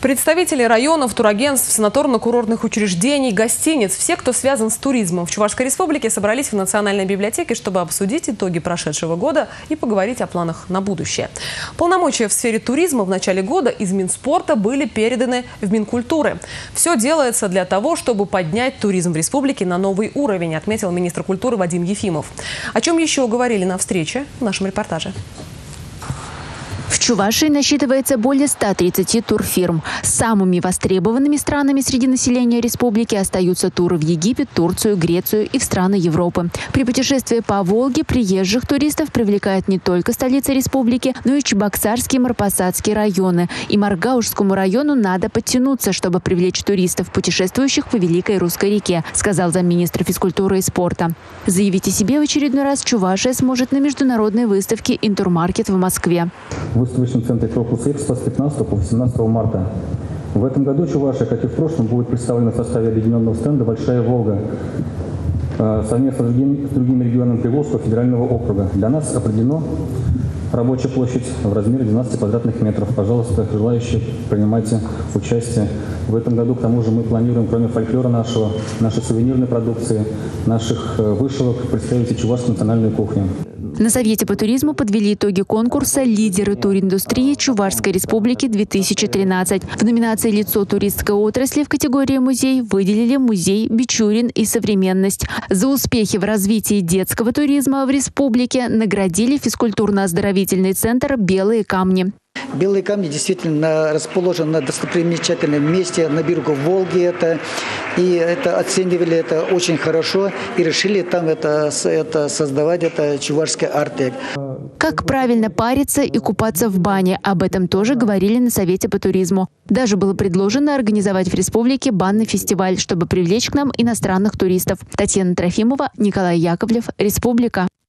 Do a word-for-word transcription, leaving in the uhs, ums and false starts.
Представители районов, турагентств, санаторно-курортных учреждений, гостиниц, все, кто связан с туризмом в Чувашской республике, собрались в Национальной библиотеке, чтобы обсудить итоги прошедшего года и поговорить о планах на будущее. Полномочия в сфере туризма в начале года из Минспорта были переданы в Минкультуры. Все делается для того, чтобы поднять туризм в республике на новый уровень, отметил министр культуры Вадим Ефимов. О чем еще говорили на встрече в нашем репортаже. В Чувашии насчитывается более ста тридцати турфирм. Самыми востребованными странами среди населения республики остаются туры в Египет, Турцию, Грецию и в страны Европы. При путешествии по Волге приезжих туристов привлекает не только столица республики, но и Чебоксарский, Марпасадский районы. И Маргаушскому району надо подтянуться, чтобы привлечь туристов, путешествующих по Великой Русской реке, сказал замминистра физкультуры и спорта. Заявить о себе в очередной раз Чувашия сможет на международной выставке «Интурмаркет» в Москве. В выставочном центре «Крокус Экспо» с пятнадцатого по восемнадцатое марта. В этом году Чувашия, как и в прошлом, будет представлена в составе объединенного стенда «Большая Волга» совместно с другими, с другими регионами Приволжского федерального округа. Для нас определено рабочая площадь в размере двенадцати квадратных метров. Пожалуйста, желающие, принимайте участие. В этом году, к тому же, мы планируем, кроме фольклора нашего, нашей сувенирной продукции, наших вышивок, представить и чувашскую национальную кухню. На Совете по туризму подвели итоги конкурса «Лидеры туриндустрии Чувашской республики-две тысячи тринадцать». В номинации «Лицо туристской отрасли» в категории «Музей» выделили музей «Бичурин» и «Современность». За успехи в развитии детского туризма в республике наградили физкультурно-оздоровительный центр «Белые камни». Белые камни действительно расположены на достопримечательном месте на берегу Волги. Это, и это оценивали это очень хорошо и решили там это, это создавать, это чувашский арт-эк. Как правильно париться и купаться в бане, об этом тоже говорили на Совете по туризму. Даже было предложено организовать в республике банный фестиваль, чтобы привлечь к нам иностранных туристов. Татьяна Трофимова, Николай Яковлев, Республика.